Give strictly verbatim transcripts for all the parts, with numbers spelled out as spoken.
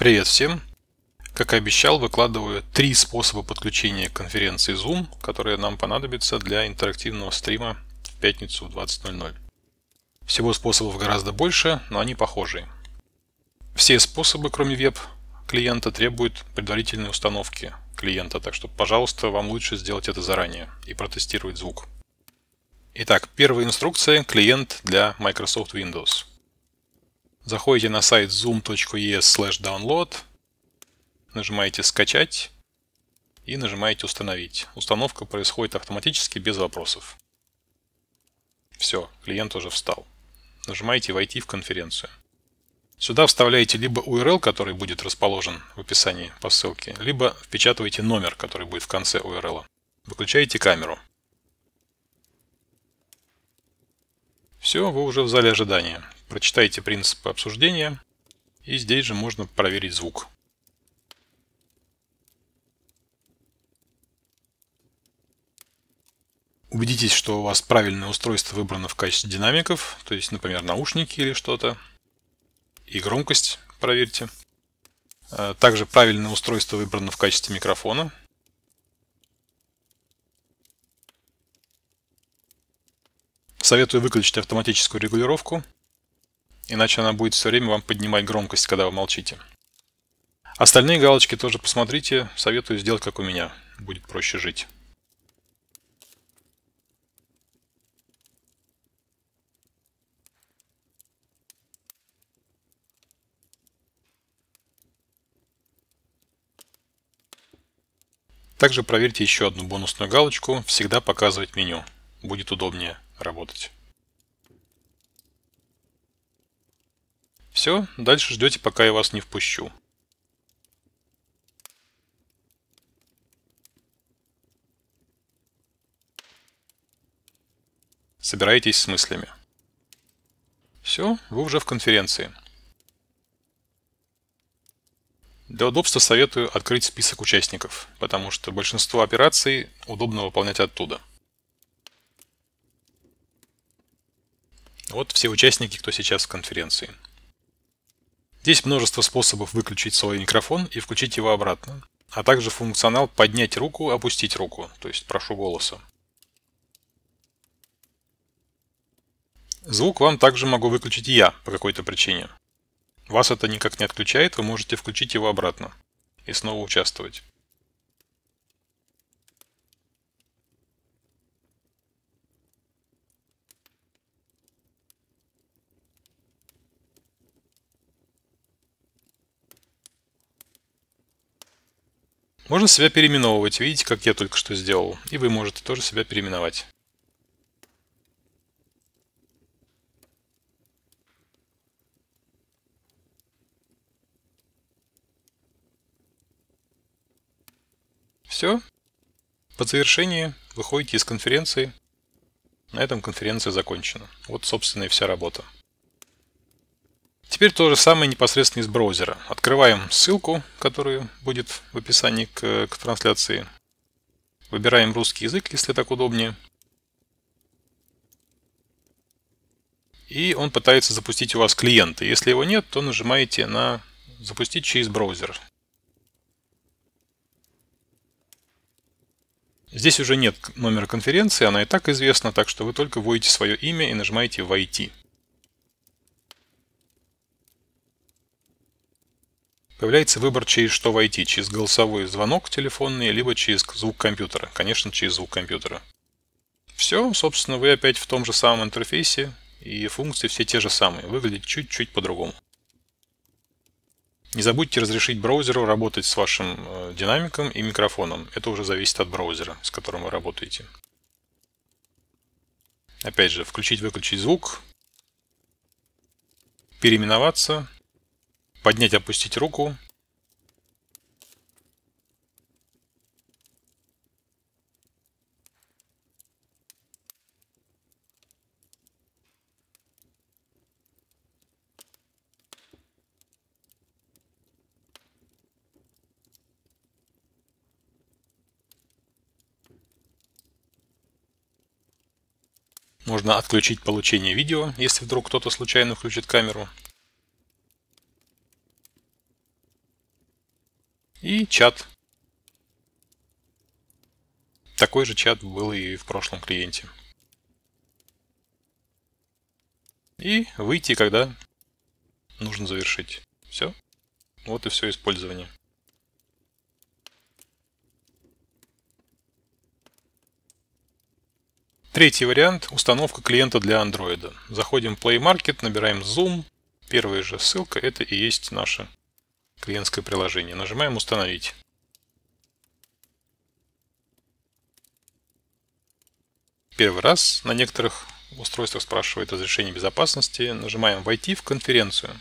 Привет всем! Как и обещал, выкладываю три способа подключения к конференции Zoom, которые нам понадобятся для интерактивного стрима в пятницу в двадцать ноль ноль. Всего способов гораздо больше, но они похожие. Все способы, кроме веб-клиента, требуют предварительной установки клиента, так что, пожалуйста, вам лучше сделать это заранее и протестировать звук. Итак, первая инструкция – клиент для Microsoft Windows. Заходите на сайт zoom точка e s слэш download, нажимаете «Скачать» и нажимаете «Установить». Установка происходит автоматически, без вопросов. Все, клиент уже встал. Нажимаете «Войти в конференцию». Сюда вставляете либо ю ар эл, который будет расположен в описании по ссылке, либо впечатываете номер, который будет в конце ю ар эл. Выключаете камеру. Все, вы уже в зале ожидания. Прочитайте принципы обсуждения, и здесь же можно проверить звук. Убедитесь, что у вас правильное устройство выбрано в качестве динамиков, то есть, например, наушники или что-то. И громкость проверьте. Также правильное устройство выбрано в качестве микрофона. Советую выключить автоматическую регулировку, иначе она будет все время вам поднимать громкость, когда вы молчите. Остальные галочки тоже посмотрите, советую сделать как у меня, будет проще жить. Также проверьте еще одну бонусную галочку «Всегда показывать меню». Будет удобнее работать. Все, дальше ждете, пока я вас не впущу. Собираетесь с мыслями. Все, вы уже в конференции. Для удобства советую открыть список участников, потому что большинство операций удобно выполнять оттуда. Вот все участники, кто сейчас в конференции. Здесь множество способов выключить свой микрофон и включить его обратно, а также функционал поднять руку, опустить руку, то есть прошу голоса. Звук вам также могу выключить я по какой-то причине. Вас это никак не отключает, вы можете включить его обратно и снова участвовать. Можно себя переименовывать, видите, как я только что сделал, и вы можете тоже себя переименовать. Все. По завершении выходите из конференции. На этом конференция закончена. Вот, собственно, и вся работа. Теперь то же самое непосредственно из браузера. Открываем ссылку, которая будет в описании к, к трансляции. Выбираем русский язык, если так удобнее. И он пытается запустить у вас клиента. Если его нет, то нажимаете на «Запустить через браузер». Здесь уже нет номера конференции, она и так известна, так что вы только вводите свое имя и нажимаете «Войти». Появляется выбор, через что войти, через голосовой звонок телефонный, либо через звук компьютера. Конечно, через звук компьютера. Все, собственно, вы опять в том же самом интерфейсе, и функции все те же самые, выглядят чуть-чуть по-другому. Не забудьте разрешить браузеру работать с вашим э, динамиком и микрофоном. Это уже зависит от браузера, с которым вы работаете. Опять же, включить-выключить звук, переименоваться, поднять-опустить руку. Можно отключить получение видео, если вдруг кто-то случайно включит камеру. И чат. Такой же чат был и в прошлом клиенте. И выйти, когда нужно завершить. Все. Вот и все использование. Третий вариант – установка клиента для Android. Заходим в Play Market, набираем Zoom. Первая же ссылка – это и есть наше клиентское приложение. Нажимаем «Установить». Первый раз на некоторых устройствах спрашивает разрешение безопасности. Нажимаем «Войти в конференцию».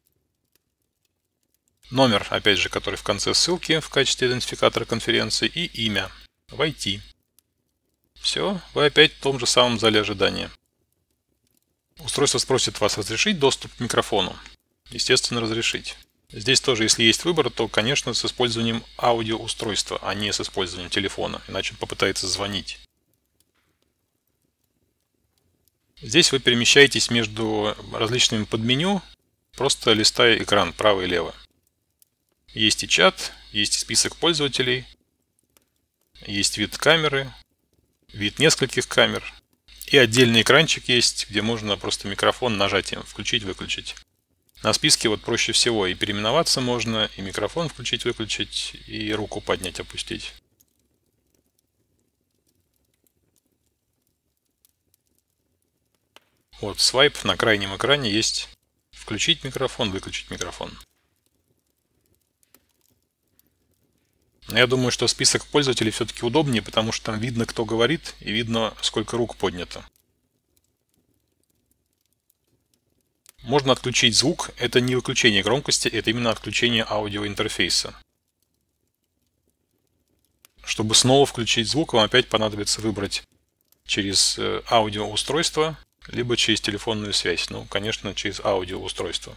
Номер, опять же, который в конце ссылки в качестве идентификатора конференции, и имя. «Войти». Все, вы опять в том же самом зале ожидания. Устройство спросит вас разрешить доступ к микрофону. Естественно, разрешить. Здесь тоже, если есть выбор, то, конечно, с использованием аудиоустройства, а не с использованием телефона, иначе он попытается звонить. Здесь вы перемещаетесь между различными подменю, просто листая экран право и лево. Есть и чат, есть и список пользователей, есть вид камеры, вид нескольких камер. И отдельный экранчик есть, где можно просто микрофон нажатием включить-выключить. На списке вот проще всего и переименоваться можно, и микрофон включить-выключить, и руку поднять-опустить. Вот свайп на крайнем экране есть включить микрофон, выключить микрофон. Но я думаю, что список пользователей все-таки удобнее, потому что там видно, кто говорит, и видно, сколько рук поднято. Можно отключить звук. Это не выключение громкости, это именно отключение аудиоинтерфейса. Чтобы снова включить звук, вам опять понадобится выбрать через аудиоустройство, либо через телефонную связь. Ну, конечно, через аудиоустройство.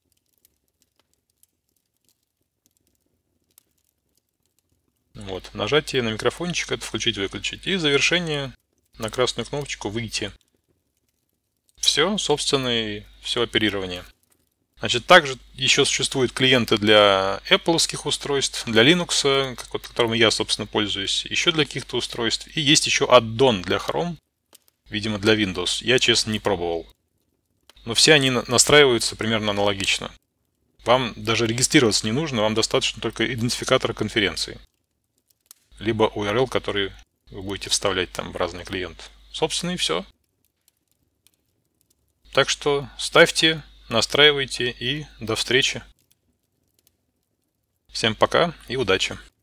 Вот. Нажатие на микрофончик — это включить-выключить. И завершение на красную кнопочку «Выйти». Все, собственно, и все оперирование. Значит, также еще существуют клиенты для Apple-овских устройств, для Linux, которым я, собственно, пользуюсь, еще для каких-то устройств. И есть еще аддон для Chrome, видимо, для Windows. Я, честно, не пробовал. Но все они настраиваются примерно аналогично. Вам даже регистрироваться не нужно, вам достаточно только идентификатора конференции. Либо ю ар эл, который вы будете вставлять там в разный клиент. Собственно, и все. Так что ставьте, настраивайте и до встречи. Всем пока и удачи!